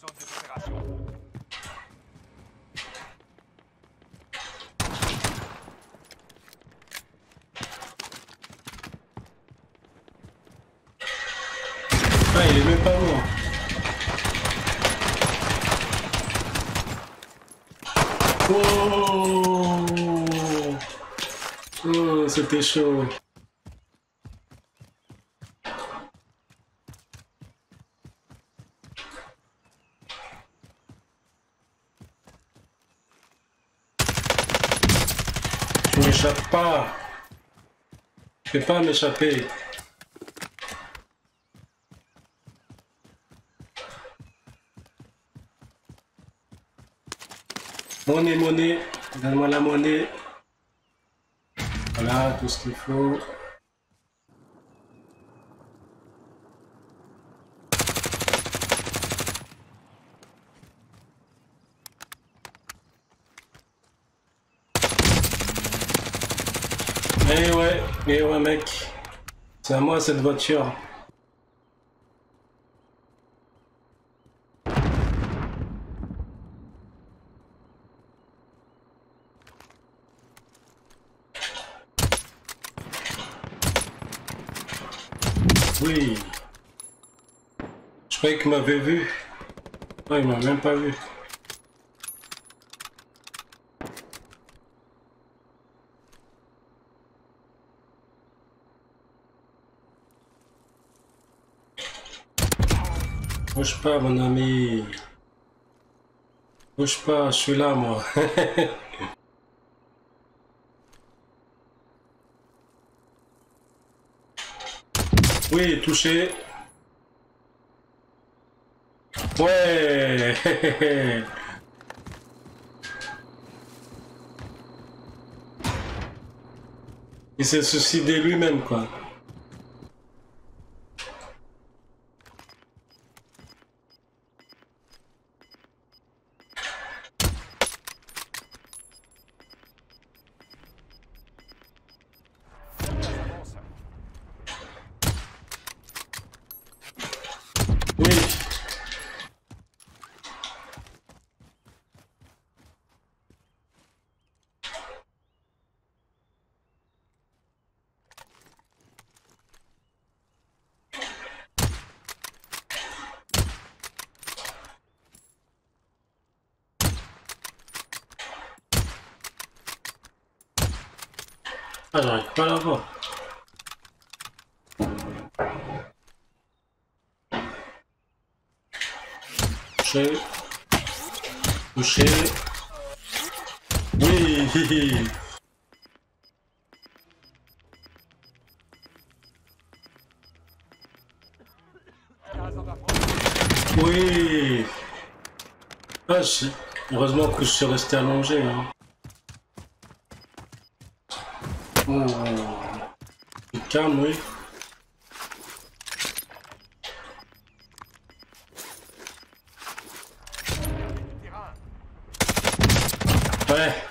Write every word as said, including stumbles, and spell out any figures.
zone de opération. Ah, il est même pas mort. Oh, oh, c'était chaud. Je m'échappe pas. Je vais pas m'échapper. Monnaie, monnaie, donne-moi la monnaie. Voilà, tout ce qu'il faut. Eh ouais, eh ouais mec. C'est à moi cette voiture. Oui. Je croyais qu'il m'avait vu. Non, il m'a même pas vu. Bouge pas mon ami. Bouge pas, je suis là moi. Oui, touché. Ouais. Il s'est suicidé lui-même quoi. Oui. Ah, j'arrive pas à la voir. Touché. Touché. Oui. Oui. Ah, je... Heureusement que je suis resté allongé. Hein. Oh. Calme, oui. Ouais.